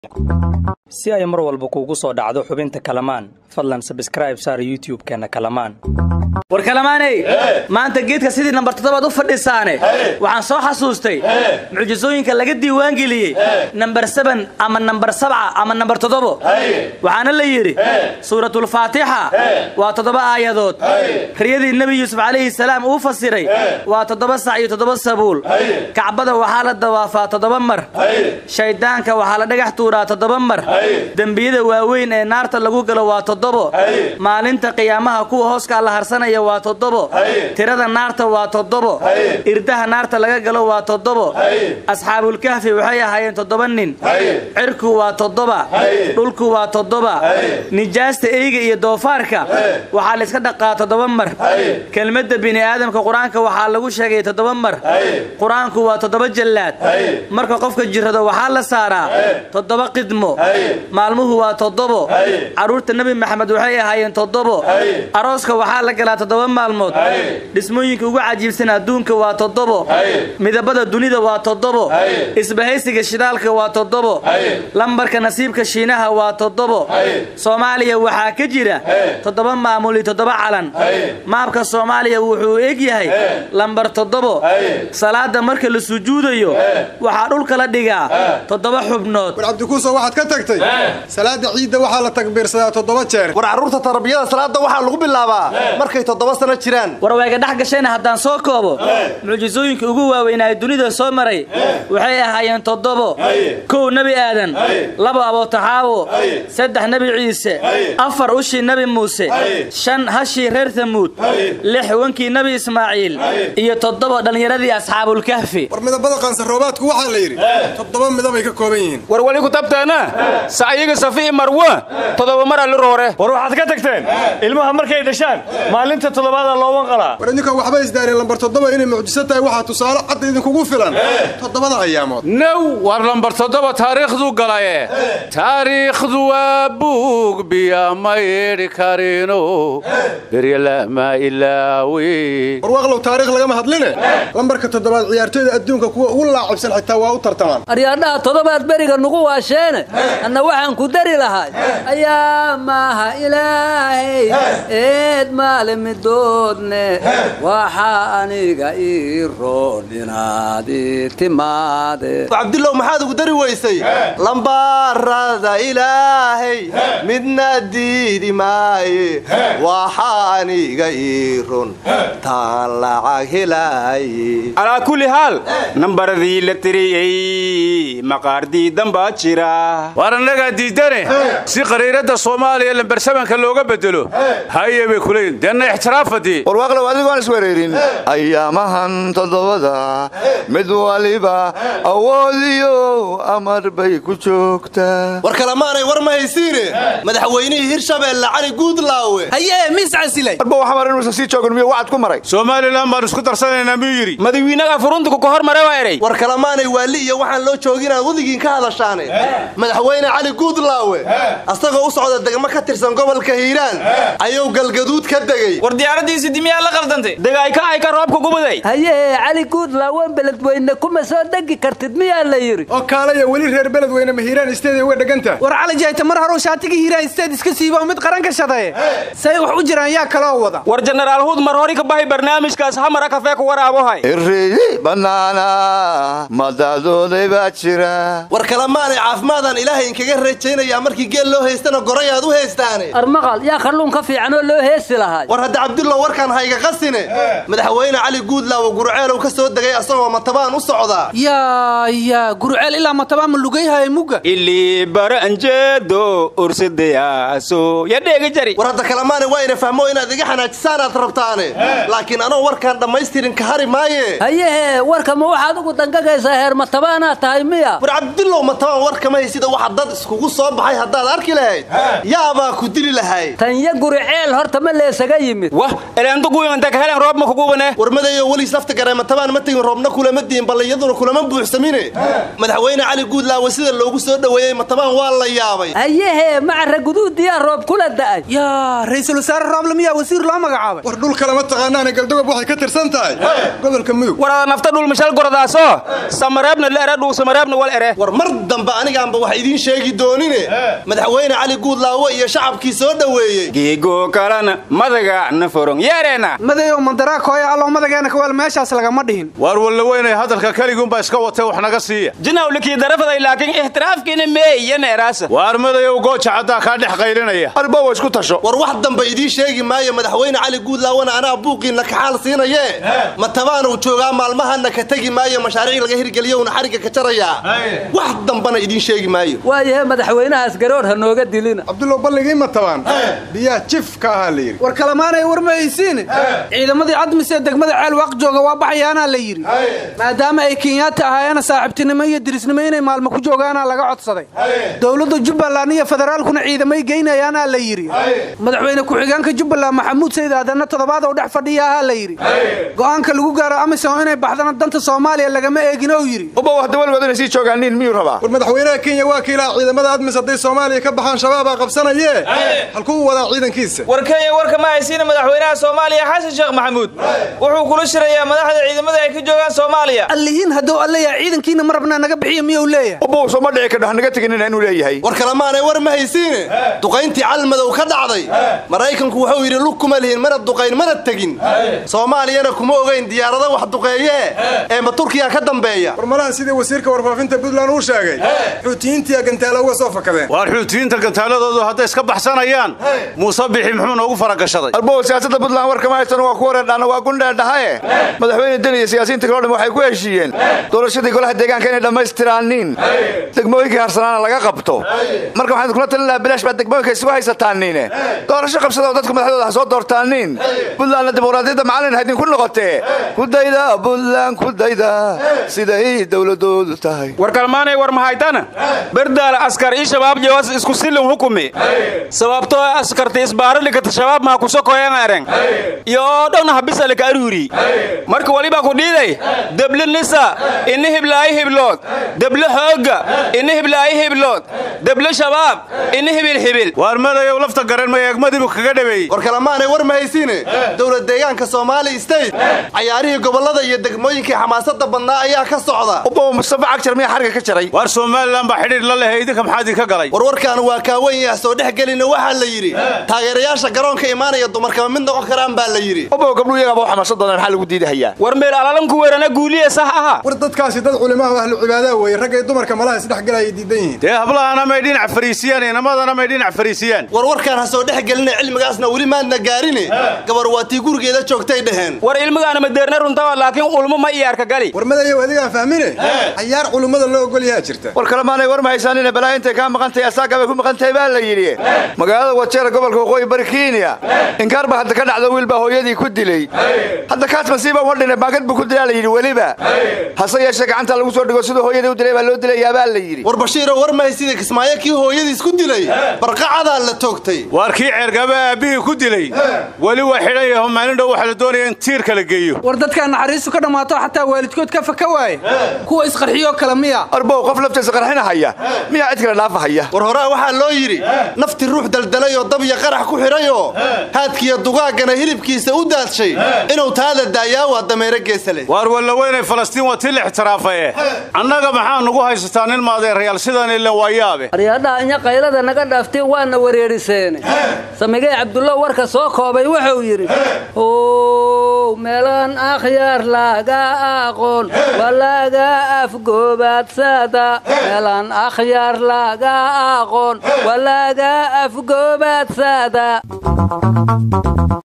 si ay mar walba kuugu soo dhacdo xubinta Kalamaan fadlan subscribe saar YouTube-keena Kalamaan war Kalamaanay maanta geedka sidii number 7 u fadhiisaane waxaan soo xasuustay mucjisooyinka laga diiwaan geliyay number 7 ama number 7 ama number 7 waxaana la yiri suuratul Faatiha waa 7 aayadood riyadii Nabi Yuusuf alayhi salaam uu fasiray waa 7 sac iyo 7 sabuul Kacbada waxaa la dawaafaa 7 mar shaydaanka waxaa la dhagax tuuraa 7 mar dambiyada waaweyn ee naarta lagu galo waa 7 maalinta qiyaamaha kuwa hooska la harsanaya waa 7 tirada naarta waa 7 irdaha naarta laga galo waa 7 asxaabul kahfi waxay ahaayeen 7 nin cirku waa 7 dhulku waa 7 nijaasta eeyga iyo doofaarka waxa la iska dhaqaa 7 mar kelmadda bini aadamka quraanka waxa lagu sheegay 7 mar quraanku waa 7 jallaad marka qofka jirrada waxa la saaraa 7 qidmo maalmuhu waa 7 caruurta nabi maxamed waxay ahaayeen 7 arooska waxa la galaa 7 maalmood dhismooyinka ugu cajiibsan adduunka waa 7 midabada dunida waa 7 isbahaysiga shidaalka waa 7 lambarka nasiibka shiinaha waa 7 Soomaaliya waxa ka jira 7 maamul iyo 7 calan maabka Soomaaliya wuxuu eeg yahay lambar 7 salaada marka la sujuudayo waxa dhulka la dhigaa 7 xubnood war abdikuuso waxaad ka tagtay salaada ciida waxa la takbiirsadaa 7 jeer war caruurta tarbiyada salaada waxa lagu bilaabaa markay 7 sano jiraan war wayga dhax gashayna hadaan soo koobo mucjisooyinka ugu waaweyn ee dunida soo maray waxay ahaayeen 7 koow nabi aadan 2 abo taxaawo 3 nabi ciise 4 ushi nabi muuse 5 hashi reer thamuud 6 wankii nabi ismaaciil iyo 7 dhalinyaradii asxaabul kahfi war midabada qaansan roobaadku waxa la yiri 7 midab ay ka kooban yihiin war wali ku tabtaana saayiga safi marwa 7 mar la roore war waxaad ka tagteen ilmaha markay dhashaan maalinta 7aad loo wanqalaa war idinka waxba isdaareen lambar 7 inay mucjiso tahay waxa tusaale cad idinkugu filan 7 ayaamood no war lambar 7 taariikhdu galay taariikhdu waa buug biya mayri karino beriyala ma ilaawi war waqlow taariikh laga ma hadline lambarka 7aad ciyaartooyda adduunka kuwa ugu laacibsan xitaa waa u tartamaan aryaadhaha 7aad beriga nugu waasheene anna waxaan ku dari lahay ayaa maaha ilaahay eed maalimidoodne waxa aniga ii roodinaadi timaade Abdullah maxaad ugu dari weysay lambarada ilaahay midna diidi maaye waxa aniga ii roon taan lacag helay ala kulli hal nambaradii la tiriyay maqaardii damba jira waranaga diidane si qariirada Soomaaliya lambar 7 looga bedelo hay'ad kuleyn dana ixtiraafadi war waqlo adigoon isweereerin ayaamahan 7 mid waliba awoodiyo amar bay ku joogtaa war Kalamaanay war ma haysiine madaxweynihii Hirshabeelle Cali Guudlaawe hayee mis casilay warba waxa marin si joogan miyo wacd ku maray Soomaaliland baan isku darsanayna miyiri madaxweynaha furunta ku hormaray waa eray war Kalamaanay waali iyo waxaan loo joogina wadigiin ka hadashaanay madaxweyne Cali Guudlaawe asagoo u socda degmo ka tirsan gobolka Hiiraan ayuu galgaduud ka dagay war diyaaradiisi dimiya la qaldantay dagay ka ay ka roobka gubaday hayee Cali Guudlaawe beledweyne kuma soo dagi kartid miyaa la yiri oo kaalaya wali reer beledweyne ma Hiiraan isteeday way dhaganta war cali jeeyta mar hore shaatiga Hiiraan isteed iska siiba mid qaran ka shaday say wax u jiraan yaa kala wada war General Hood mar hore ka bahay barnaamijkaas hamara ka feek waraabo hay irri banaana madadooday baa jira war Kalamaanay caafimaadaan Ilaahay inkaga rajaynaya markii geel loo heystana gorayaad u heystaane armaqal yaa kalluun ka fiican oo loo heesi lahaa war hadda Abdullah warkan hayga qasine madaxweyne Cali Guudlaawe Gurceel ka soo dagay asagoo matabaan u socda yaa Gurceel ilaa matabaan lugayhay muga ili baranjeedo ursidayaaso ya dheega jari war hadda Kalamaanay waa ina fahmo inaad iga xanaajisaan aad rabtaane laakiin anoo warkan dhameystirin ka hari maaye hayee warka ma waxaad ugu dangagaysaa heer matabaana tahay miya war Abdullah matabaan warka ma sida waxa dad iskugu soo baxay hadaad arki lahayd yaaba ku dili lahay tan ya Gurceel horta ma leesaga yimid wah elaan dugu inta ka helan roob ma kugu wane war madayo wali safta garay matabaan ma tagin roobna kula ma diin bal iyaduna kula ma buuxsamine madaxweyne Cali Guudlaawe sida loogu soo dhaweeyay matabaan waa la yaabay hayee macra guduudiya roob kula da'ay yaa ra'iisul wasaare roob lamiya wasiir loo magacaabay war dhul kala ma taqaanaan galdogob waxay ka tirsan tahay gobolka mudug war nafta dhul mashal goradaaso samareebna la era dhul samareebna wal ere war mar dambe anigaanba wax idiin sheegi doonine madaxweyne cali guudlaawo iyo shacabkii soo dhaweeyey geego kalana madaga naforon yeerena madayo mandara kooya allo madageena ka wal meeshaas lagama dhihin war walla weynay hadalka kaligun baa iska watay wax naga siiya jinawliki darafaday laakiin ihtiraafkiina meeyana eraasa war madayo gooja cadda ka dhex qaylinaya arba way isku tasho war wax dambe idiin sheegi maayo madaxweyne cali guudlaawana anaa buuqiina ka xaal siinaye ma tabaan uu joogaa maalmahana ka tagi maayo mashaariic laga hirgeliyo una xariga ka jaraya wax dambana idiin sheegi maayo waayahay madaxweynahaas garoor ha nooga dilina cabdullah balligii ma tabaan biyaa jifka ahaa la yiri war kalamaanay war ma haysiin ciidamadii cadmise degmada ceel waq jooga waa baxayaana la yiri maadaama ay Kenyatta ahaayeen saaxiibtinimo iyo dirisnimo inay maalmo ku joogaana laga codsaday dawladda Jubbaland iyo federaalkuna ciidamay geynayaana la yiri madaxweyne ku xigeenka Jubbaland Maxamuud Sayid Aadan toddobaad oo dhex fadhiyaa la yiri go'aanka lagu gaaro amisom inay baxdana danta Soomaaliya lagama eegin oo yiri uba wax dawladda si joogaaniin miyuu rabaa war madaxweynaha Kenya waa kiila ciidamada admis haday Soomaaliya ka baxaan shabaab qabsanayee halkuu wada ciidankiisa war Kenya warka ma haysiin madaxweynaha Soomaaliya Xasan Sheekh Maxamuud wuxuu kula shirayaa madaxda ciidamada ay ka joogaan Soomaaliya allihiin hadoo alla ya ciidankiina marabna naga bixiyo miyuu leeyahay uba soo ma dhici ka dhax naga tagin inuu leeyahay war kalamaanay war ma haysiin duqayntii calmadow ka dhacday Mareykanku wuxuu yiri lug kuma lihin mana duqayn mana tagin Soomaaliyana kuma ogeyn diyaarada wax duqeeye ee ma Turkiga ka dambeeya war malaha sidii wasiirka warfaafinta Puntland uu sheegay xuutiyiintii gantaalo uga soo fakadeen war xuutiyiinta gantaaladoodu hadday iska baxsanayaan Muuse bixi muxuu noogu faragashaday arbo siyaasadda Puntland warka ma haysan waa ku wareedhana waa gundheedhahay madaxweyne daliya siyaasiyiinta kale waxay ku heshiiyeen doorashadii golaha deegaanka inay dhameystiraanin degmooyinka harsanaana laga qabto marka waxaan kula talin lahaa bilaash baad degmooyinka isugu haysataaniin doorasho qabsada oo dadku madaxdooda soo doortaaniin Puntland dimuqraadiyadda macalin haydin ku noqotee ku dayda Puntland ku dayda siday dawladoodu tahay war kalmaanay war ma haytana bardaal askar iyo shabaab jawaas isku silin hukumi sababtoo askarta isbaarliga shabaab ma ku soo kooyaan areen iyo dhowna habisale ka aruri marka waliba ku dhiiday dabli nisa in hiblaay hiblood dabli hooga in hiblaay hiblood dabli shabaab in hibil war madayo lafta garan ma eegmadibu kaga dhabeey war kalamaanay war ma haysiin dawlad deegaanka Somali State ciyaarihii gobolada iyo degmooyinka xamaasada badnaa ayaa ka socda uba Mustafa Cagjar miya xariga ka jaray war Soomaaliland ba xidhiir la leeyahay idinka maxaad ka galay warwarkan waa ka weyn yahay soo dhex galina waxa la yiri taageerayaasha garoonka iimaanaya dumarka mid noqon karaan baa la yiri uba gabdhu iyaga ba xamaasadoodan xal ugu diidahayaa war meel alalan ku weerana guuliye sax aha war dadkaasi dad culimada ahlu cibaada way rag ay dumarka malaha isdhex galay diidan yihiin ee hablaana ma dhinac fariisiyaan inamadana ma dhinac fariisiyaan warwarkan ha soo dhex galina cilmigaasna wali maadna gaarine gabar waati gurigeeda joogtay dhaheen war ilmigaana ma deerna runta laakiin ulmo ma iyaarka gali war madayo adiga fahmine ciyaar culimada loo ogol yahay jirta war kalamaanay war ma haysan in balaa intay ka maqantay asaaga bay ku maqantay baa la yiri magaalada Wajeer gobolka Waqooyi bari Kenya in karba hadda ka dhacdo wiil baa hooyadii ku dilay hadda kaas masiiba wadhina baagad buu ku dilay la yiri waliba hase yeeshee gacanta lagu soo dhigo sidoo hooyadii u dilay baa loo dilayaa baa la yiri war Bashiir war ma haysid Kismaayo kii hooyadii isku dilay barqacada la toogtay war kii cergaba abihi ku dilay wali waa xidhan yahay maalin dhow waxa la doonaya in tiir kala geeyo war dadka naxariisu ka dhamaato xataa waalidkood ka faka waay kuwa isqarxiyo kala miya arbo qof laftiisa qarxinahaya miya cid kale dhaafahaya war hore waxa loo yiri nafti ruux daldalay oo dab iyo qarax ku xirayo haadkiya dugaagana hilibkiisa u daadshay inuu taada daayaa waa dameere geesale war walla weynay Falastiin waa til ixtiraafay annaga maxaa nagu haysataa nin maadeerayaal sidan ilaa waayaabe aryaada anya qaylada naga dhaafteen waana wareeriseen samigay Cabdullah warka soo koobay wuxuu yiri oo meelan akhyaar laga aqoon walaga afgoobadsada meelan akhyaar laga aqoon walaga afgoobadsada